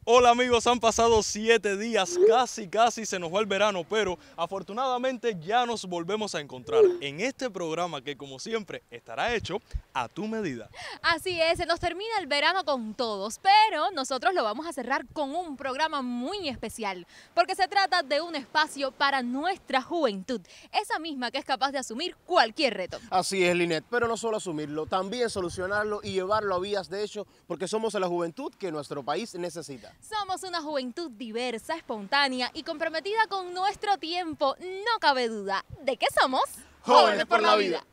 Hola amigos, han pasado 7 días, casi se nos va el verano, pero afortunadamente ya nos volvemos a encontrar en este programa que como siempre estará hecho a tu medida. Así es, se nos termina el verano con todos, pero nosotros lo vamos a cerrar con un programa muy especial, porque se trata de un espacio para nuestra juventud, esa misma que es capaz de asumir cualquier reto. Así es, Linet, pero no solo asumirlo, también solucionarlo y llevarlo a vías de hecho, porque somos la juventud que nuestro país necesita. Somos una juventud diversa, espontánea y comprometida con nuestro tiempo. No cabe duda de que somos Jóvenes por la Vida.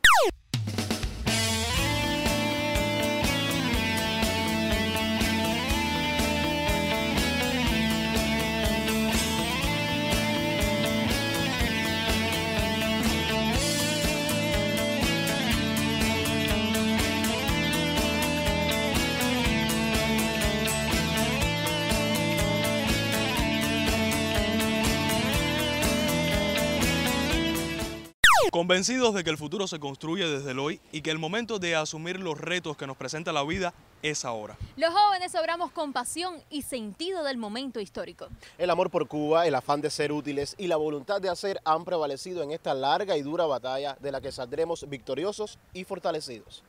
Convencidos de que el futuro se construye desde el hoy y que el momento de asumir los retos que nos presenta la vida es ahora. Los jóvenes obramos con pasión y sentido del momento histórico. El amor por Cuba, el afán de ser útiles y la voluntad de hacer han prevalecido en esta larga y dura batalla de la que saldremos victoriosos y fortalecidos.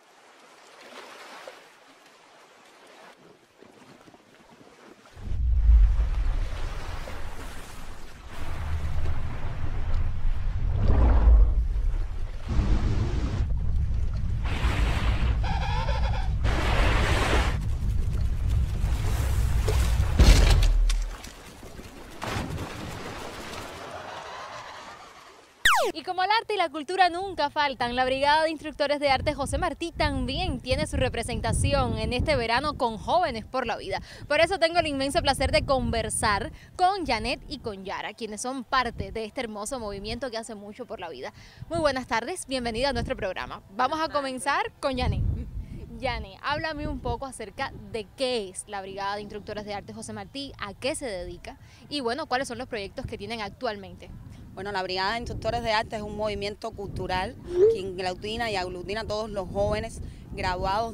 Y como el arte y la cultura nunca faltan, la Brigada de Instructores de Arte José Martí también tiene su representación en este verano con Jóvenes por la Vida. Por eso tengo el inmenso placer de conversar con Janet y con Yara, quienes son parte de este hermoso movimiento que hace mucho por la vida. Muy buenas tardes, bienvenida a nuestro programa. Vamos a comenzar con Janet. Janet, háblame un poco acerca de qué es la Brigada de Instructores de Arte José Martí, a qué se dedica y bueno, cuáles son los proyectos que tienen actualmente. Bueno, la Brigada de Instructores de Arte es un movimiento cultural que aglutina a todos los jóvenes graduados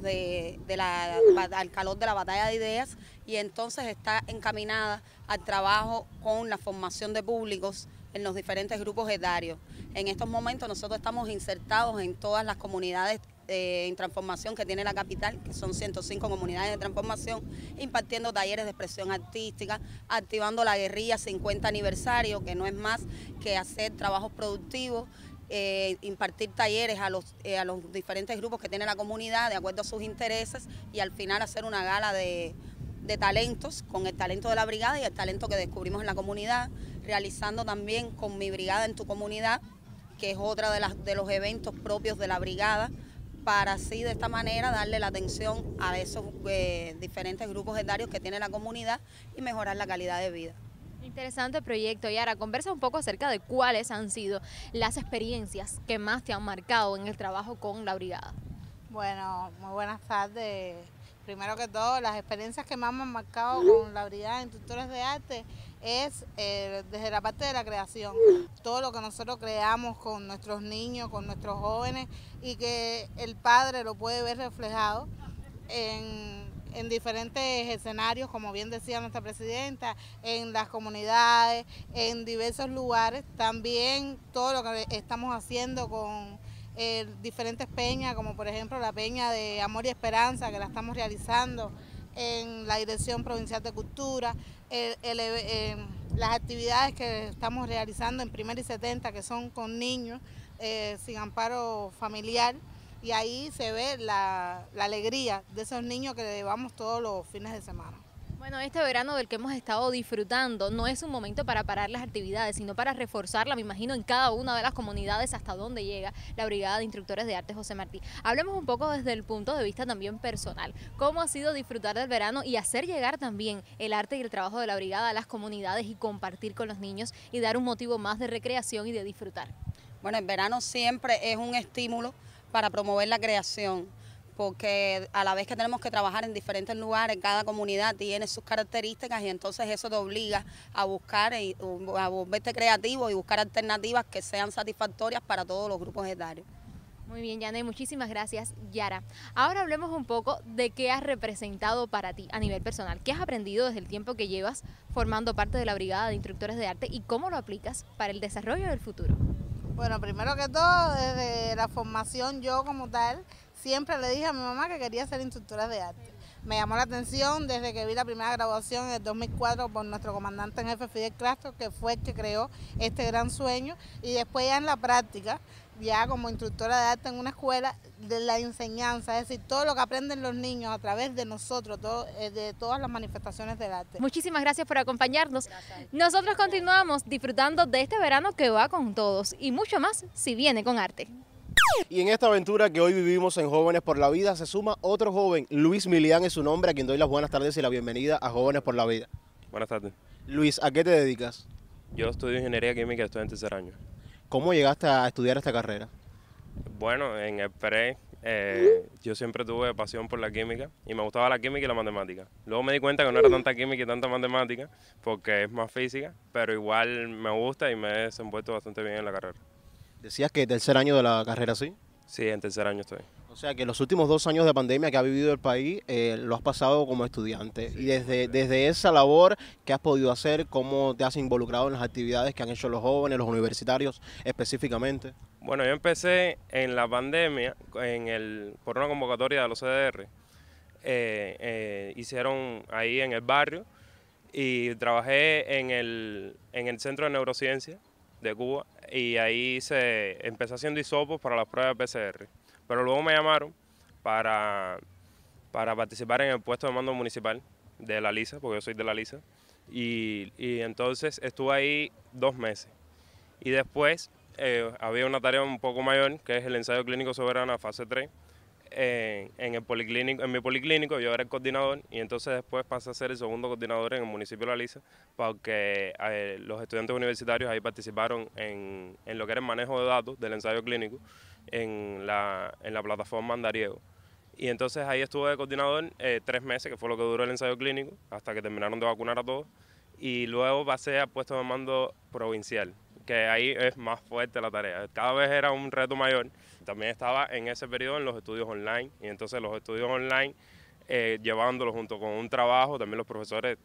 al calor de la batalla de ideas y entonces está encaminada al trabajo con la formación de públicos en los diferentes grupos etarios. En estos momentos nosotros estamos insertados en todas las comunidades en transformación que tiene la capital, que son 105 comunidades de transformación, impartiendo talleres de expresión artística, activando la guerrilla 50 aniversario, que no es más que hacer trabajos productivos, impartir talleres a los diferentes grupos que tiene la comunidad de acuerdo a sus intereses y al final hacer una gala de talentos, con el talento de la brigada y el talento que descubrimos en la comunidad, realizando también con Mi Brigada en tu Comunidad, que es otra de los eventos propios de la brigada, para así de esta manera darle la atención a esos diferentes grupos etarios que tiene la comunidad y mejorar la calidad de vida. Interesante proyecto. Yara, conversa un poco acerca de cuáles han sido las experiencias que más te han marcado en el trabajo con la brigada. Bueno, muy buenas tardes. Primero que todo, las experiencias que más me han marcado con la Brigada de Instructores de Arte es desde la parte de la creación. Todo lo que nosotros creamos con nuestros niños, con nuestros jóvenes y que el padre lo puede ver reflejado en diferentes escenarios, como bien decía nuestra presidenta, en las comunidades, en diversos lugares. También todo lo que estamos haciendo con diferentes peñas, como por ejemplo la peña de Amor y Esperanza, que la estamos realizando en la Dirección Provincial de Cultura, las actividades que estamos realizando en Primera y 70, que son con niños sin amparo familiar, y ahí se ve la alegría de esos niños que llevamos todos los fines de semana. Bueno, este verano del que hemos estado disfrutando no es un momento para parar las actividades, sino para reforzarla, me imagino, en cada una de las comunidades hasta donde llega la Brigada de Instructores de Arte José Martí. Hablemos un poco desde el punto de vista también personal. ¿Cómo ha sido disfrutar del verano y hacer llegar también el arte y el trabajo de la brigada a las comunidades y compartir con los niños y dar un motivo más de recreación y de disfrutar? Bueno, el verano siempre es un estímulo para promover la creación, porque a la vez que tenemos que trabajar en diferentes lugares, cada comunidad tiene sus características y entonces eso te obliga a buscar, a volverte creativo y buscar alternativas que sean satisfactorias para todos los grupos etarios. Muy bien, Yaney, muchísimas gracias, Yara. Ahora hablemos un poco de qué has representado para ti a nivel personal. ¿Qué has aprendido desde el tiempo que llevas formando parte de la Brigada de Instructores de Arte y cómo lo aplicas para el desarrollo del futuro? Bueno, primero que todo, desde la formación yo como tal, siempre le dije a mi mamá que quería ser instructora de arte. Me llamó la atención desde que vi la primera graduación en el 2004 por nuestro comandante en jefe Fidel Castro, que fue el que creó este gran sueño, y después ya en la práctica, ya como instructora de arte en una escuela, de la enseñanza, es decir, todo lo que aprenden los niños a través de nosotros, de todas las manifestaciones del arte. Muchísimas gracias por acompañarnos. Nosotros continuamos disfrutando de este verano que va con todos y mucho más si viene con arte. Y en esta aventura que hoy vivimos en Jóvenes por la Vida se suma otro joven, Luis Milián es su nombre, a quien doy las buenas tardes y la bienvenida a Jóvenes por la Vida. Buenas tardes. Luis, ¿a qué te dedicas? Yo estudio Ingeniería Química y estoy en tercer año. ¿Cómo llegaste a estudiar esta carrera? Bueno, en el pre yo siempre tuve pasión por la química y me gustaba la química y la matemática. Luego me di cuenta que no era tanta química y tanta matemática porque es más física, pero igual me gusta y me he desenvuelto bastante bien en la carrera. Decías que tercer año de la carrera, ¿sí? Sí, en tercer año estoy. O sea que los últimos 2 años de pandemia que ha vivido el país lo has pasado como estudiante. Sí, y desde esa labor, ¿qué has podido hacer? ¿Cómo te has involucrado en las actividades que han hecho los jóvenes, los universitarios específicamente? Bueno, yo empecé en la pandemia, por una convocatoria de los CDR. Hicieron ahí en el barrio y trabajé en el Centro de Neurociencia de Cuba y ahí empecé haciendo hisopos para las pruebas de PCR. Pero luego me llamaron para participar en el puesto de mando municipal de la LISA, porque yo soy de la LISA, y entonces estuve ahí 2 meses. Y después había una tarea un poco mayor, que es el ensayo clínico soberano fase 3, en mi policlínico. Yo era el coordinador y entonces después pasé a ser el segundo coordinador en el municipio de La Lisa, porque los estudiantes universitarios ahí participaron en lo que era el manejo de datos del ensayo clínico en la plataforma Andariego. Y entonces ahí estuve de coordinador 3 meses, que fue lo que duró el ensayo clínico, hasta que terminaron de vacunar a todos. Y luego pasé al puesto de mando provincial, que ahí es más fuerte la tarea. Cada vez era un reto mayor. También estaba en ese periodo en los estudios online, y entonces los estudios online, llevándolos junto con un trabajo, también los profesores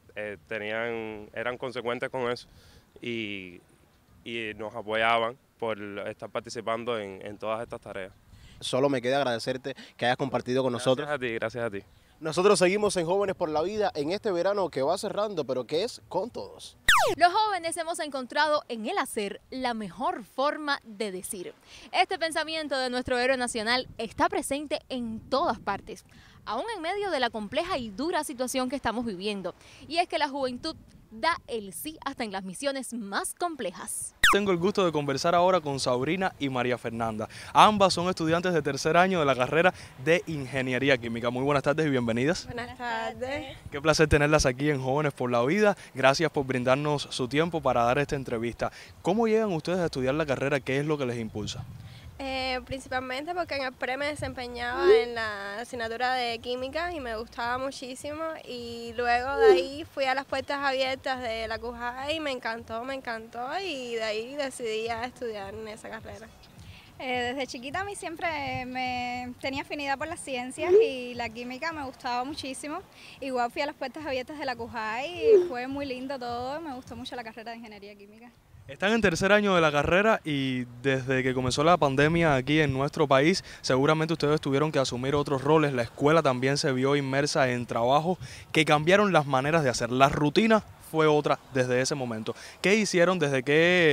eran consecuentes con eso y nos apoyaban por estar participando en todas estas tareas. Solo me queda agradecerte que hayas compartido con nosotros. Gracias a ti. Nosotros seguimos en Jóvenes por la Vida en este verano que va cerrando, pero que es con todos. Los jóvenes hemos encontrado en el hacer la mejor forma de decir. Este pensamiento de nuestro héroe nacional está presente en todas partes, aún en medio de la compleja y dura situación que estamos viviendo. Y es que la juventud da el sí hasta en las misiones más complejas. Tengo el gusto de conversar ahora con Sabrina y María Fernanda. Ambas son estudiantes de tercer año de la carrera de Ingeniería Química. Muy buenas tardes y bienvenidas. Buenas tardes. Qué placer tenerlas aquí en Jóvenes por la Vida. Gracias por brindarnos su tiempo para dar esta entrevista. ¿Cómo llegan ustedes a estudiar la carrera? ¿Qué es lo que les impulsa? Principalmente porque en el pre me desempeñaba en la asignatura de química y me gustaba muchísimo, y luego de ahí fui a las puertas abiertas de la CUJA y me encantó y de ahí decidí a estudiar en esa carrera. Desde chiquita a mí siempre me tenía afinidad por las ciencias y la química me gustaba muchísimo. Igual fui a las puertas abiertas de la CUJA y fue muy lindo todo, me gustó mucho la carrera de Ingeniería Química. Están en tercer año de la carrera y desde que comenzó la pandemia aquí en nuestro país, seguramente ustedes tuvieron que asumir otros roles. La escuela también se vio inmersa en trabajos que cambiaron las maneras de hacer. La rutina fue otra desde ese momento. ¿Qué hicieron? ¿De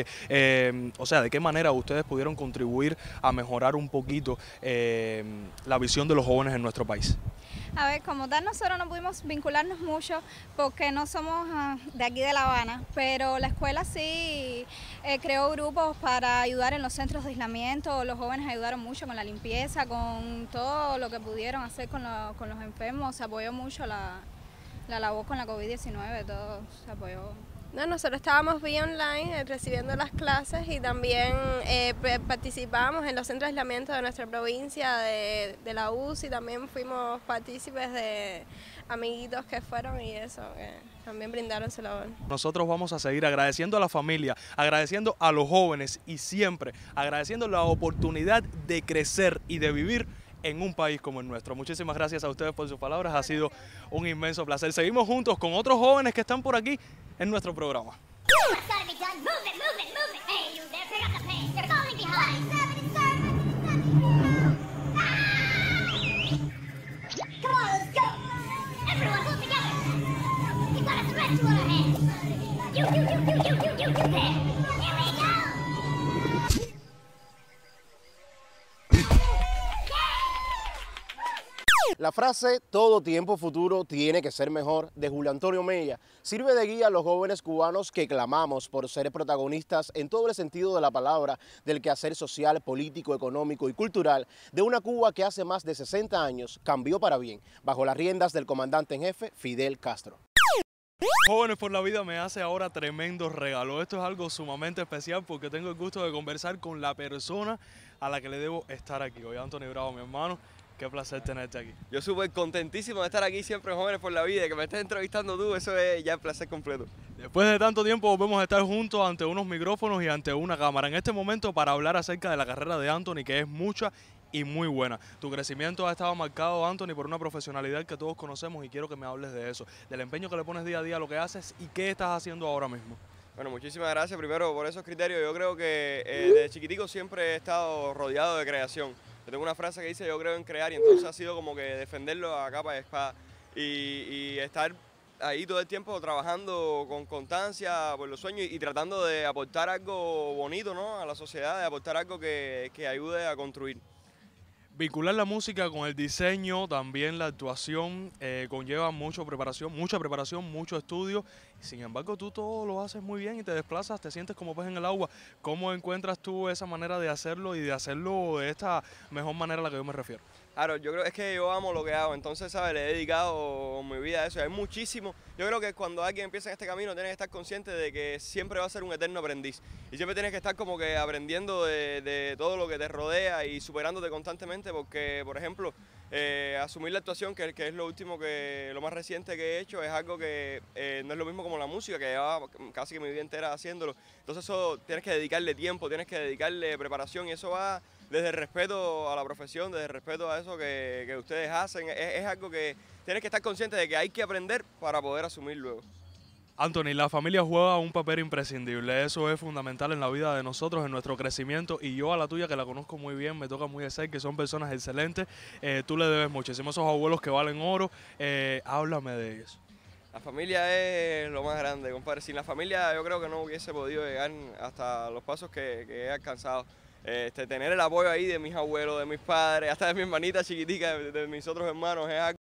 qué manera ustedes pudieron contribuir a mejorar un poquito la visión de los jóvenes en nuestro país? A ver, como tal nosotros no pudimos vincularnos mucho porque no somos de aquí de La Habana, pero la escuela sí creó grupos para ayudar en los centros de aislamiento. Los jóvenes ayudaron mucho con la limpieza, con todo lo que pudieron hacer con los enfermos. Se apoyó mucho la labor con la COVID-19, todo se apoyó. No, nosotros estábamos vía online recibiendo las clases y también participábamos en los centros de aislamiento de nuestra provincia, de la UCI, también fuimos partícipes de amiguitos que fueron y eso, que también brindaron su labor. Nosotros vamos a seguir agradeciendo a la familia, agradeciendo a los jóvenes y siempre agradeciendo la oportunidad de crecer y de vivir en un país como el nuestro. Muchísimas gracias a ustedes por sus palabras, ha sido un inmenso placer. Seguimos juntos con otros jóvenes que están por aquí en nuestro programa. La frase "todo tiempo futuro tiene que ser mejor" de Julio Antonio Mella sirve de guía a los jóvenes cubanos que clamamos por ser protagonistas en todo el sentido de la palabra del quehacer social, político, económico y cultural de una Cuba que hace más de 60 años cambió para bien, bajo las riendas del comandante en jefe Fidel Castro. Jóvenes por la Vida me hace ahora tremendo regalo. Esto es algo sumamente especial porque tengo el gusto de conversar con la persona a la que le debo estar aquí. Oye, Anthony Bravo, mi hermano, qué placer tenerte aquí. Yo súper contentísimo de estar aquí siempre en Jóvenes por la Vida, y que me estés entrevistando tú, eso es ya el placer completo. Después de tanto tiempo volvemos a estar juntos ante unos micrófonos y ante una cámara. En este momento para hablar acerca de la carrera de Anthony, que es mucha y muy buena. Tu crecimiento ha estado marcado, Anthony, por una profesionalidad que todos conocemos y quiero que me hables de eso, del empeño que le pones día a día a lo que haces y qué estás haciendo ahora mismo. Bueno, muchísimas gracias primero por esos criterios. Yo creo que desde chiquitico siempre he estado rodeado de creación. Yo tengo una frase que dice: yo creo en crear, y entonces ha sido como que defenderlo a capa y espada y estar ahí todo el tiempo trabajando con constancia por los sueños y tratando de aportar algo bonito, ¿no?, a la sociedad, de aportar algo que ayude a construir. Vincular la música con el diseño, también la actuación, conlleva mucha preparación, mucho estudio. Sin embargo, tú todo lo haces muy bien y te desplazas, te sientes como pez en el agua. ¿Cómo encuentras tú esa manera de hacerlo y de hacerlo de esta mejor manera a la que yo me refiero? Claro, yo creo es que yo amo lo que hago, entonces, ¿sabes?, le he dedicado mi vida a eso. Hay muchísimo. Yo creo que cuando alguien empieza en este camino tiene que estar consciente de que siempre va a ser un eterno aprendiz. Y siempre tienes que estar como que aprendiendo de todo lo que te rodea y superándote constantemente porque, por ejemplo, asumir la actuación, que es lo último, lo más reciente que he hecho, es algo que no es lo mismo como la música, que llevaba casi que mi vida entera haciéndolo. Entonces eso tienes que dedicarle tiempo, tienes que dedicarle preparación y eso va desde el respeto a la profesión, desde el respeto a eso que ustedes hacen. Es algo que tienes que estar consciente de que hay que aprender para poder asumir luego. Anthony, la familia juega un papel imprescindible, eso es fundamental en la vida de nosotros, en nuestro crecimiento, y yo a la tuya, que la conozco muy bien, me toca muy de cerca, que son personas excelentes, tú le debes muchísimo, esos abuelos que valen oro, háblame de ellos. La familia es lo más grande, compadre. Sin la familia yo creo que no hubiese podido llegar hasta los pasos que he alcanzado. Tener el apoyo ahí de mis abuelos, de mis padres, hasta de mi hermanita chiquitica, de mis otros hermanos, es algo